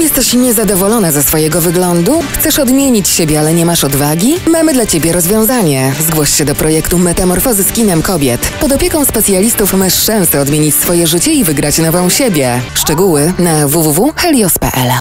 Jesteś niezadowolona ze swojego wyglądu? Chcesz odmienić siebie, ale nie masz odwagi? Mamy dla Ciebie rozwiązanie. Zgłoś się do projektu Metamorfozy skinem kobiet. Pod opieką specjalistów masz szansę odmienić swoje życie i wygrać nową siebie. Szczegóły na www.helios.pl.